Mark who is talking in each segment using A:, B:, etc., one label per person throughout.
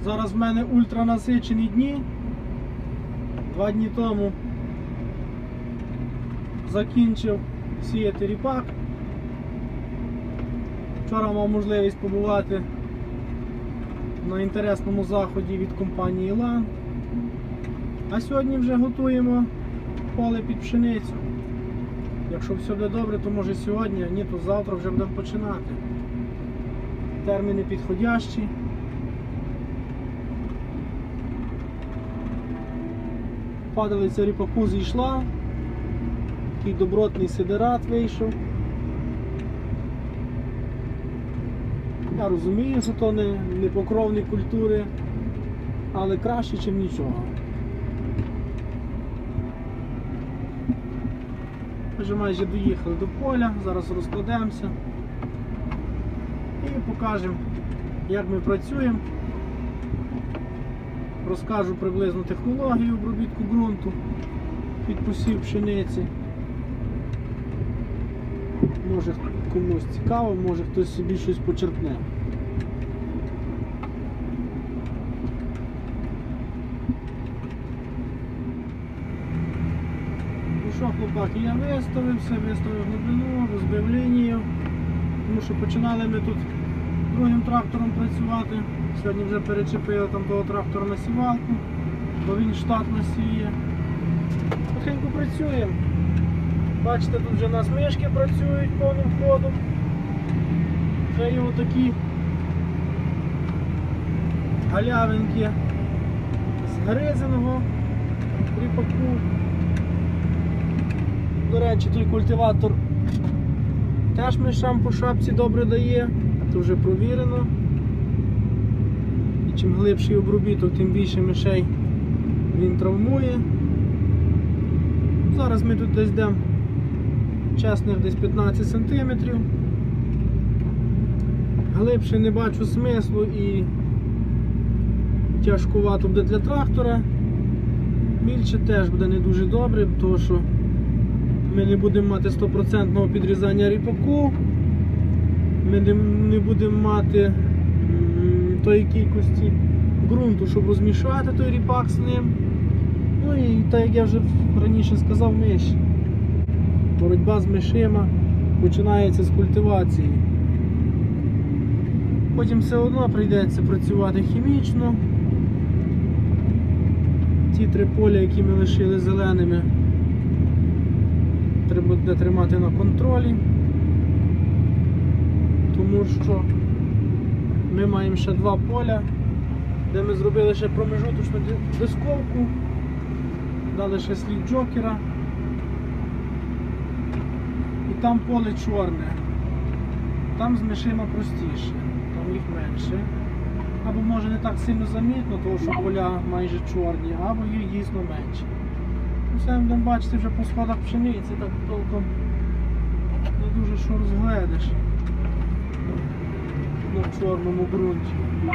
A: Зараз в мене ультранасичені дні. 2 дні тому закінчив сіяти ріпак. Вчора мав можливість побувати на інтересному заході від компанії LAN. А сьогодні вже готуємо поле під пшеницю. Якщо все буде добре, то може сьогодні, ні, то завтра вже будемо починати. Терміни підходящі. Падалиця ріпаку зійшла. Такий добротний сидерат вийшов. Я розумію, що то не покровні культури, але краще, ніж нічого. Ми вже майже доїхали до поля, зараз розкладемося і покажемо, як ми працюємо. Розкажу приблизно технологію обробітку ґрунту під посів пшениці. Може комусь цікаво, може хтось собі щось почерпне. Ну що, хлопаки, я виставив глибину, розбив лінію, тому що починали ми тут другим трактором працювати. Сьогодні вже перечепили там того трактора на сівалку, бо він штатно сіє. Потихеньку працюємо. Бачите, тут вже у нас мишки працюють повним ходом. Вже є отакі галявинки з гризаного ріпаку. До речі, той культиватор теж мишам по шапці добре дає, це вже провірено. І чим глибший обробіток, тим більше мишей він травмує. Зараз ми тут десь йдемо чесних десь 15 см. Глибше не бачу смислу і тяжкувато буде для трактора. Більше теж буде не дуже добре, тому що ми не будемо мати 100% підрізання ріпаку, ми не будемо мати тої кількості ґрунту, щоб розмішати той ріпак з ним. Ну і так, як я вже раніше сказав, миші. Боротьба з мишима починається з культивації. Потім все одно прийдеться працювати хімічно. Ті 3 поля, які ми лишили зеленими, треба буде тримати на контролі, тому що ми маємо ще 2 поля, де ми зробили ще промежуточну дисковку, дали ще слід джокера. І там поле чорне, там з мишима простіше, там їх менше. Або може не так сильно замітно, тому що поля майже чорні, або їх дійсно менше. Все будемо бачити вже по сходах пшениці, так толком не дуже що розгледиш на чорному ґрунті.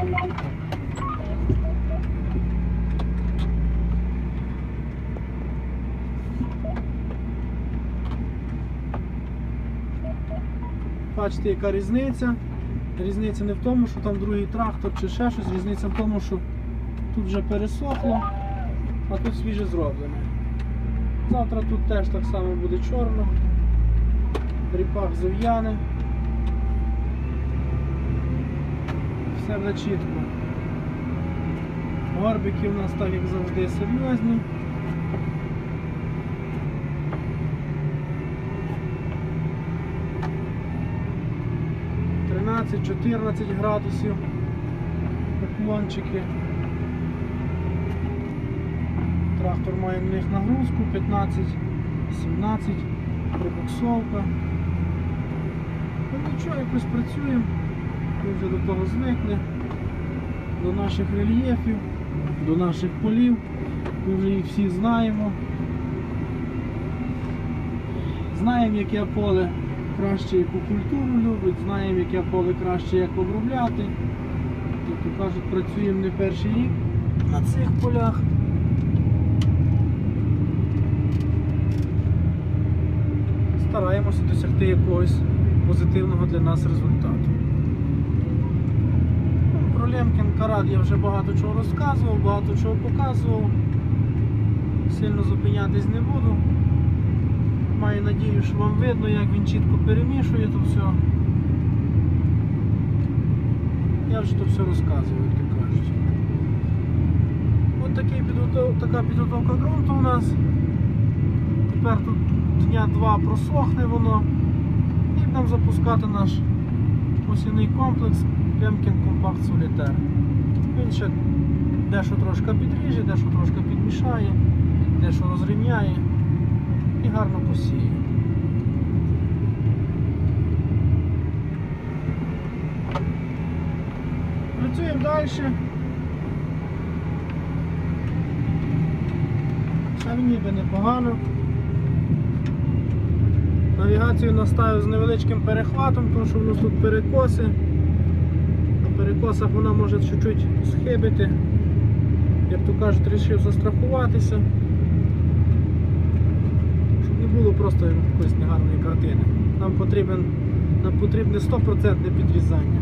A: Бачите, яка різниця. Різниця не в тому, що там другий трактор чи ще щось, різниця в тому, що тут вже пересохло, а тут свіже зроблене. Завтра тут теж так само буде чорно, ріпак зав'яне, все буде чітко. Горбики у нас, так як завжди, серйозні. – 14 градусів поклончики. Трактор має на них нагрузку 15-17, прибуксовка. Ну нічого, якось працюємо, ми вже до того звикли, до наших рельєфів, до наших полів, ми вже їх всі знаємо. Знаємо, яке поле краще яку культуру любить, знаємо, яке поле краще як обробляти. Тобто, кажуть, працюємо не перший рік на цих полях. Стараємося досягти якогось позитивного для нас результату. Лемкін Карат я вже багато чого розказував, багато чого показував. Сильно зупинятись не буду. Маю надію, що вам видно, як він чітко перемішує то все. Я вже то все розказував, як то кажуть. Ось така підготовка ґрунту у нас. Тепер тут дня 2 просохне воно. І будемо запускати наш осінний комплекс Лемкін Компакт Солітер. Він ще дещо трошки підріже, дещо трошки підмішає, дещо розрівняє і гарно посіє. Працюємо далі. Все ніби непогано. Навігацію наставив з невеличким перехватом, тому що в нас тут перекоси. На перекосах вона може чуть-чуть схибити. Як то кажуть, вирішив застрахуватися, щоб не було просто якоїсь негарної картини. Нам потрібне 100% підрізання.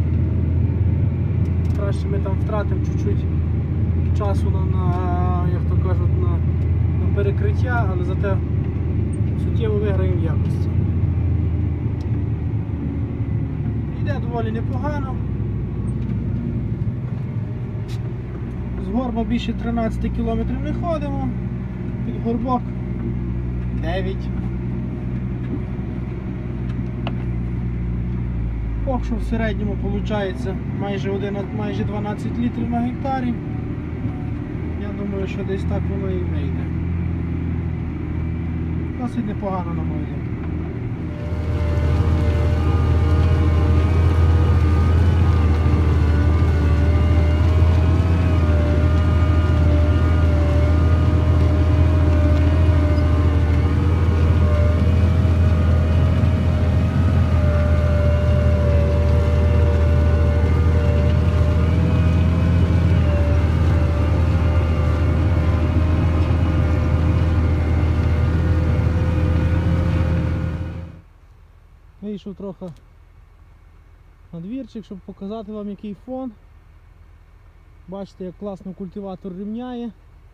A: Краще ми там втратимо чуть-чуть часу як то кажуть, на перекриття, але зате суттєво виграємо в якості. Йде доволі непогано. З горба більше 13 км не ходимо, під горбок 9. Поки що в середньому виходить майже 12 літрів на гектарі. Я думаю, що десь так воно і вийде. Досить непогано, на мою думку. Вийшов трохи на двірчик, щоб показати вам, який фон. Бачите, як класно культиватор рівняє.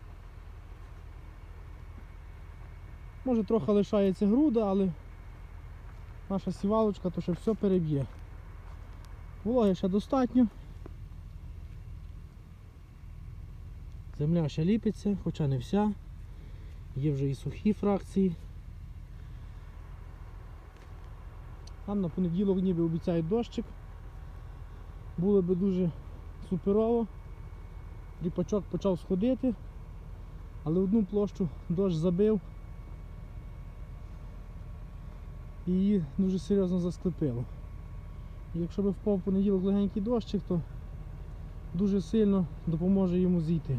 A: Може трохи лишається груда, але наша сівалочка то ще все переб'є. Вологи ще достатньо. Земля ще ліпиться, хоча не вся. Є вже і сухі фракції. Там на понеділок ніби обіцяють дощик. Було би дуже суперово. Ріпачок почав сходити, але одну площу дощ забив і її дуже серйозно засклепило. І якщо би впав в понеділок легенький дощик, то дуже сильно допоможе йому зійти.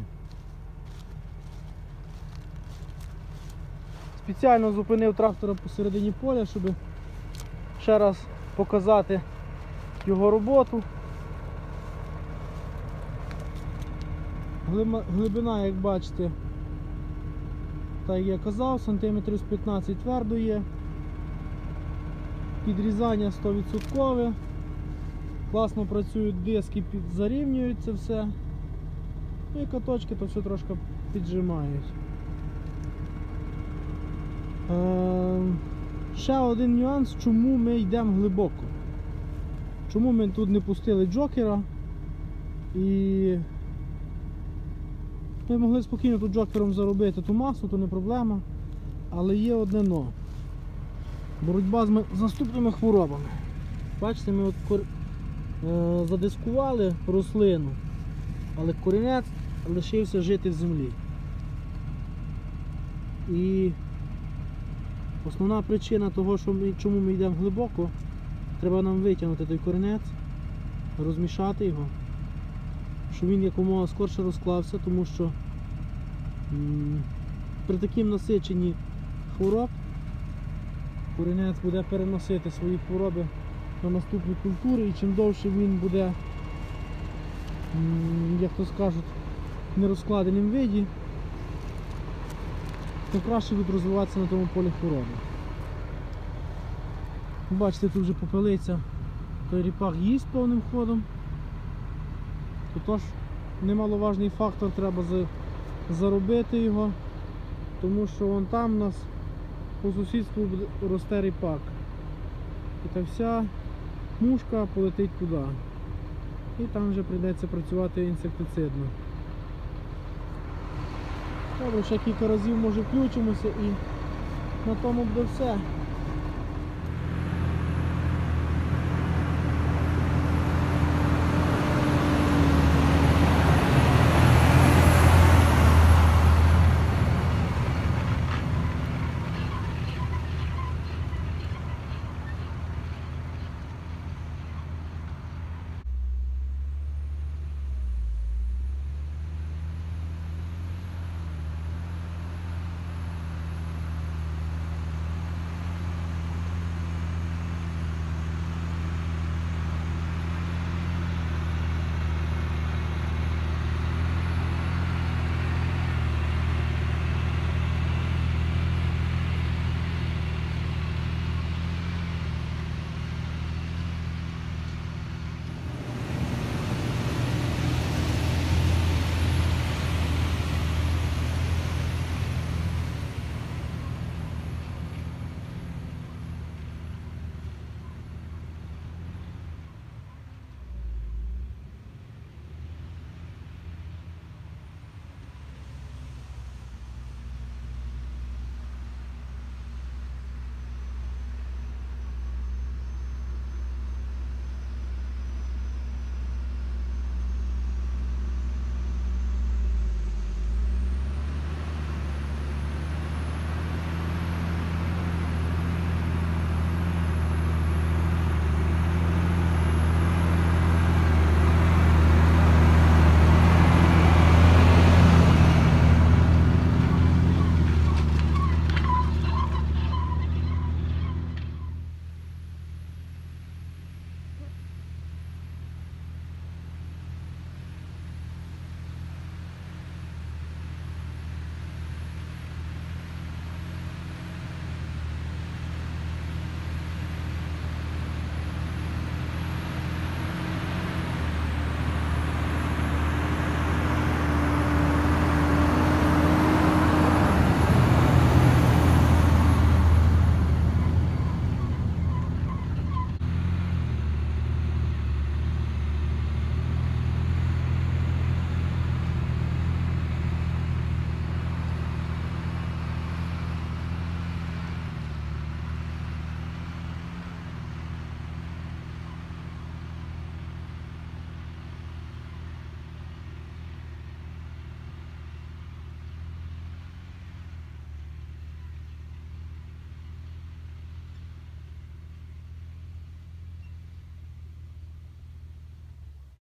A: Спеціально зупинив трактора посередині поля, щоб ще раз показати його роботу. Глибина, як бачите, так як я казав, сантиметрів з 15 твердо є. Підрізання 100%. Класно працюють диски, зарівнюють це все. І каточки то все трошки піджимають. Ще один нюанс, чому ми йдемо глибоко. Чому ми тут не пустили джокера. І ми могли спокійно тут джокером заробити ту масу, то не проблема. Але є одне но. Боротьба з наступними хворобами. Бачите, ми от задискували рослину, але корінець лишився жити в землі. І основна причина того, чому ми йдемо глибоко, треба нам витягнути той корінець, розмішати його, щоб він якомога скорше розклався, тому що при такому насиченні хвороб корінець буде переносити свої хвороби на наступні культури, і чим довше він буде, як то скажуть, в нерозкладеному виді, то краще буде розвиватися на тому полі хвороби. Бачите, тут вже попелиця, той ріпак їсть повним ходом. Тож немаловажний фактор, треба заробити його, тому що вон там у нас по сусідству росте ріпак. І та вся мушка полетить туди. І там вже прийдеться працювати інсектицидно. Добре, ще кілька разів може включимося і на тому буде все.